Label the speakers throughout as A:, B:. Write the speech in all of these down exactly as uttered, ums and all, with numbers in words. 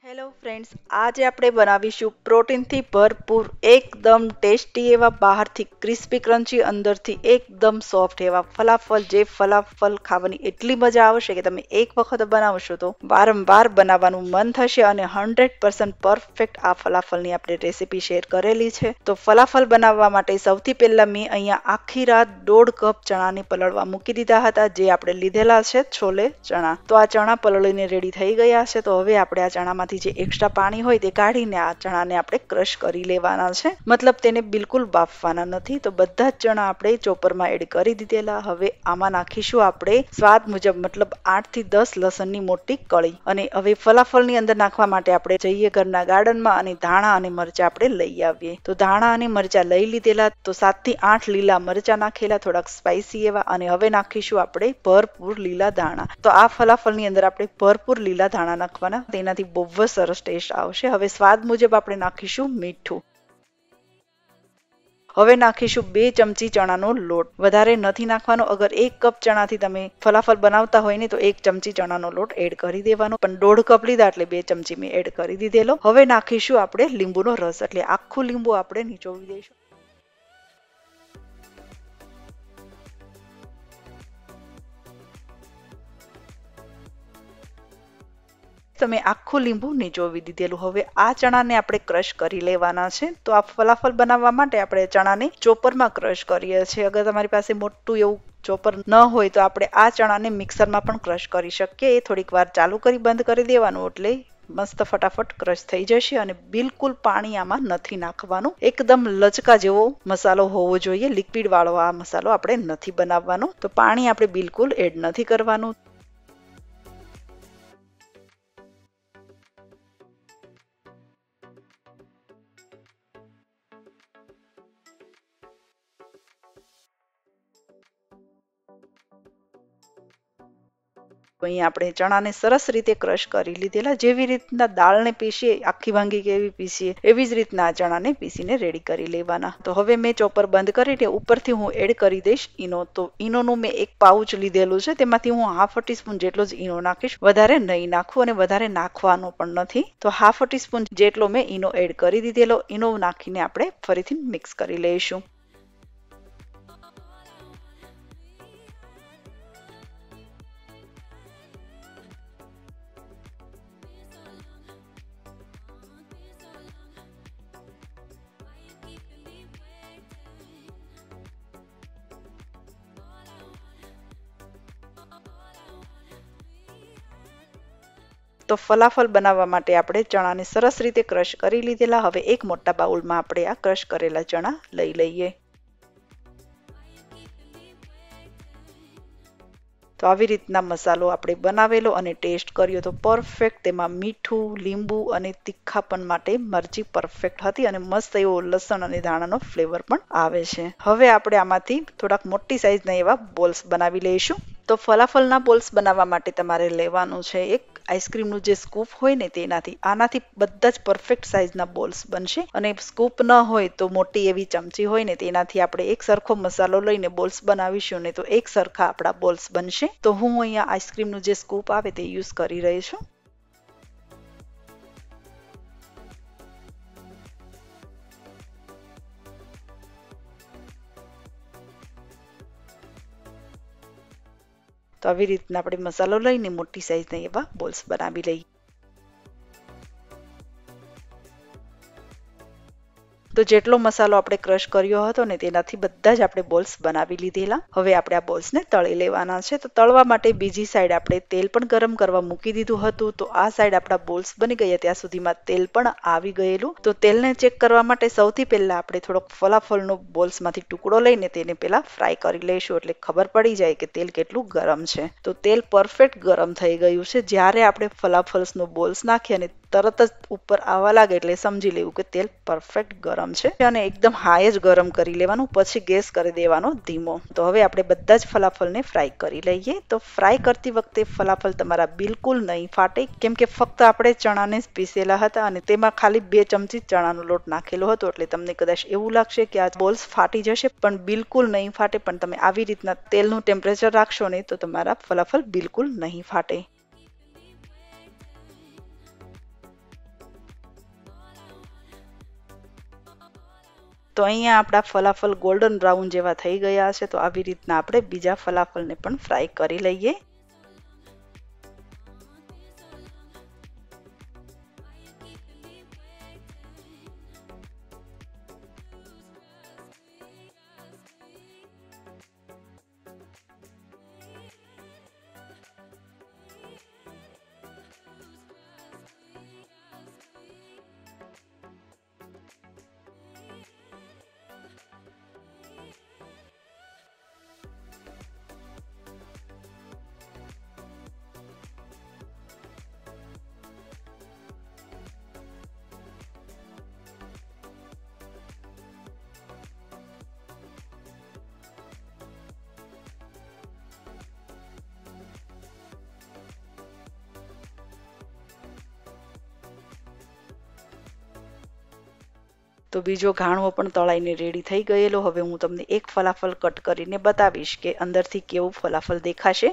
A: Hello friends, આજે આપણે બનાવીશું પ્રોટીનથી ભરપૂર એકદમ ટેસ્ટી એવા બહારથી ક્રિસ્પી ક્રન્ચી અંદરથી એકદમ સોફ્ટ એવા ફલાફલ. જે ફલાફલ ખાવાની એટલી મજા આવશે કે તમે એક વખત બનાવશો તો વારંવાર બનાવવાનું મન થશે. અને હંડ્રેડ પર્સન્ટ પરફેક્ટ આ ફલાફલની આપણે રેસીપી શેર કરેલી છે. તો ફલાફલ બનાવવા માટે સૌથી પહેલા મેં અહીંયા આખી રાત દોઢ કપ ચણાને પલળવા મૂકી દીધા હતા, જે આપણે લીધેલા છે છોલે ચણા. તો આ ચણા પલળીને રેડી થઈ ગયા છે. તો હવે આપણે આ ચણામાંથી જે એક્સ્ટ્રા પાણી હોય તે કાઢીને આ ચણાને આપણે ક્રશ કરી લેવાના છે, મતલબ તેને બિલકુલ બાફવાના નથી. તો બધા જ ચણા આપણે ચોપરમાં એડ કરી દીધેલા. હવે આમાં નાખીશું આપણે સ્વાદ મુજબ, મતલબ આઠ થી દસ લસણની મોટી કળી. અને હવે ફલાફલની અંદર નાખવા માટે આપણે જઈએ ઘરના ગાર્ડનમાં અને ધાણા અને મરચા આપણે લઈ આવીએ. તો ધાણા અને મરચા લઈ લીધેલા. તો સાત થી આઠ લીલા મરચા નાખેલા, થોડાક સ્પાઈસી એવા. અને હવે નાખીશું આપણે ભરપૂર લીલા ધાણા. તો આ ફલાફલની અંદર આપણે ભરપૂર લીલા ધાણા નાખવાના, તેનાથી બહુ જ સરસ ટેસ્ટ આવશે. હવે સ્વાદ મુજબ આપણે નાખીશું મીઠું. હવે નાખીશું બે ચમચી ચણાનો લોટ. વધારે નથી નાખવાનો. અગર એક કપ ચણાથી તમે ફલાફલ બનાવતા હોય ને તો એક ચમચી ચણાનો લોટ એડ કરી દેવાનો, પણ દોઢ કપ લીધા એટલે બે ચમચી મેં એડ કરી દીધેલો. હવે નાખીશું આપણે લીંબુનો રસ, એટલે આખું લીંબુ આપણે નીચોવી દઈશું. તમે આખું લીંબુ નીચોવી દીધેલું. હવે આ ચણાને આપણે ક્રશ કરી લેવાના છે. તો આ ફલાફલ બનાવવા માટે આપણે ચણાને ચોપરમાં ક્રશ કરીએ છીએ. અગર તમારી પાસે મોટું એવું ચોપર ન હોય તો આપણે આ ચણાને મિક્સરમાં પણ ક્રશ કરી શકીએ. એ થોડીક વાર ચાલુ કરી બંધ કરી દેવાનું, એટલે મસ્ત ફટાફટ ક્રશ થઈ જશે. અને બિલકુલ પાણી આમાં નથી નાખવાનું. એકદમ લચકા જેવો મસાલો હોવો જોઈએ, લિક્વિડ વાળો આ મસાલો આપણે નથી બનાવવાનો. તો પાણી આપણે બિલકુલ એડ નથી કરવાનું. અહીંયા આપણે ચણાને સરસ રીતે ક્રશ કરી લીધેલા. જેવી રીતના દાળને પીસીએ, આખી ભાંગી કેવી પીસીએ, એવી જ રીતના આ ચણાને પીસીને રેડી કરી લેવાના. તો હવે મેં ચોપર બંધ કરીને ઉપરથી હું એડ કરી દઈશ ઈનો. તો ઈનોનું મેં એક પાઉચ લીધેલું છે, તેમાંથી હું હાફ ટીસ્પૂન જેટલો જ ઈનો નાખીશ. વધારે નહીં નાખવું અને વધારે નાખવાનો પણ નથી. તો હાફ ટીસ્પૂન જેટલો મેં ઈનો એડ કરી દીધેલો. ઈનો નાખીને આપણે ફરીથી મિક્સ કરી લઈશું. તો ફલાફલ બનાવવા માટે આપણે ચણાને સરસ રીતે ક્રશ કરી લીધેલા. હવે એક મોટા બાઉલમાં આપણે આ ક્રશ કરેલા ચણા લઈ લઈએ. તો આવી રીતના મસાલો આપણે બનાવેલો અને ટેસ્ટ કર્યો તો પરફેક્ટ. તેમાં મીઠું, લીંબુ અને તીખાપણ માટે મરચી પરફેક્ટ હતી અને મસ્ત એવો લસણ અને ધાણાનો ફ્લેવર પણ આવે છે. હવે આપણે આમાંથી થોડાક મોટી સાઈઝના એવા બોલ્સ બનાવી લઈશું. તો ફલાફલના બોલ્સ બનાવવા માટે તમારે લેવાનું છે એક આઈસ્ક્રીમનું જે સ્કૂપ હોય ને તેનાથી. આનાથી બધા જ પરફેક્ટ સાઈઝના બોલ્સ બનશે. અને સ્કૂપ ન હોય તો મોટી એવી ચમચી હોય ને તેનાથી આપણે એક સરખો મસાલો લઈને બોલ્સ બનાવીશું ને તો એક સરખા આપણા બોલ્સ બનશે. તો હું અહીંયા આઈસ્ક્રીમનું જે સ્કૂપ આવે તે યુઝ કરી રહી છું. તો આવી રીતના આપણે મસાલો લઈને મોટી સાઈઝના એવા બોલ્સ બનાવી લઈએ. તો જેટલો મસાલો આપણે ક્રશ કર્યો હતો ને તેનાથી બધા જ આપણે બોલ્સ બનાવી લીધેલા. હવે આપણે આ બોલ્સને તળી લેવાના છે. તો તળવા માટે બીજી સાઈડ આપણે તેલ પણ ગરમ કરવા મૂકી દીધું હતું. તો આ સાઈડ આપણા બોલ્સ બની ગયા ત્યાં સુધીમાં તેલ પણ આવી ગયેલું. તો તેલને ચેક કરવા માટે સૌથી પહેલા આપણે થોડોક ફલાફલનો બોલ્સમાંથી ટુકડો લઈને તેને પહેલા ફ્રાય કરી લઈશું, એટલે ખબર પડી જાય કે તેલ કેટલું ગરમ છે. તો તેલ પરફેક્ટ ગરમ થઈ ગયું છે. જ્યારે આપણે ફલાફલ્સનો બોલ્સ નાખીએ અને તરત જ ઉપર આવવા લાગે એટલે સમજી લેવું કે તેલ પરફેક્ટ ગરમ છે. અને એકદમ હાઈ જ ગરમ કરી લેવાનું, પછી ગેસ કરી દેવાનો ધીમો. તો હવે આપણે બધા જ ફલાફલને ફ્રાય કરી લઈએ. તો ફ્રાય કરતી વખતે ફલાફલ તમારા બિલકુલ નહીં ફાટે, કેમ કે ફક્ત આપણે ચણાને જ પીસેલા હતા અને તેમાં ખાલી બે ચમચી ચણાનો લોટ નાખેલો હતો. એટલે તમને કદાચ એવું લાગશે કે આ બોલ્સ ફાટી જશે, પણ બિલકુલ નહીં ફાટે. પણ તમે આવી રીતના તેલનું ટેમ્પરેચર રાખશો ને તો તમારા ફલાફલ બિલકુલ નહીં ફાટે. તો અહીંયા આપણા ફલાફલ ગોલ્ડન બ્રાઉન જેવા થઈ ગયા છે, તો આવી રીતના આપણે બીજા ફલાફલને પણ ફ્રાય કરી લઈએ. તો બીજો ઘાણવો પણ તળાઈને રેડી થઈ ગયેલો. હવે હું તમને એક ફલાફલ કટ કરીને બતાવીશ કે અંદરથી કેવું ફલાફલ દેખાશે.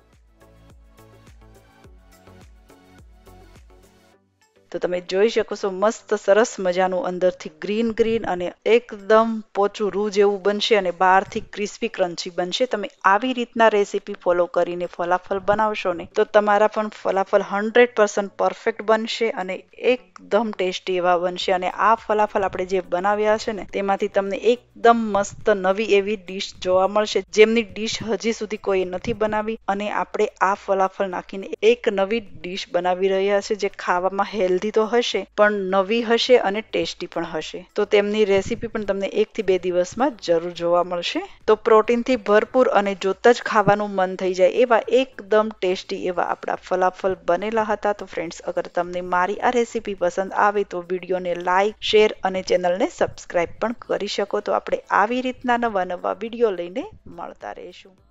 A: તો તમે જોઈ શકો છો મસ્ત સરસ મજાનું અંદરથી ગ્રીન ગ્રીન અને એકદમ પોચું રૂ જેવું બનશે અને બહારથી ક્રિસ્પી ક્રન્ચી બનશે. તમે આવી રીતના રેસીપી ફોલો કરીને ફલાફલ બનાવશો ને તો તમારા પણ ફલાફલ હંડ્રેડ પર્સન્ટ પરફેક્ટ બનશે અને એકદમ ટેસ્ટી એવા બનશે. અને આ ફલાફલ આપણે જે બનાવ્યા છે ને તેમાંથી તમને એકદમ મસ્ત નવી એવી ડીશ જોવા મળશે, જેમની ડીશ હજી સુધી કોઈ નથી બનાવી. અને આપણે આ ફલાફલ નાખીને એક નવી ડીશ બનાવી રહ્યા છે જે ખાવામાં હેલ્ધી તો હશે પણ નવી હશે અને ટેસ્ટી પણ હશે. તો તેમની રેસીપી પણ તમને એક થી બે દિવસમાં જરૂર જોવા મળશે. તો પ્રોટીનથી ભરપૂર અને જોતા જ ખાવાનું મન થઈ જાય એવા એકદમ ટેસ્ટી એવા આપણા ફલાફલ બનેલા હતા. તો ફ્રેન્ડ્સ, અગર તમને મારી આ રેસીપી પસંદ આવે તો વિડીયોને લાઈક, શેર અને ચેનલને સબસ્ક્રાઇબ પણ કરી શકો. તો આપણે આવી રીતના નવા નવા વિડીયો લઈને મળતા રહીશું.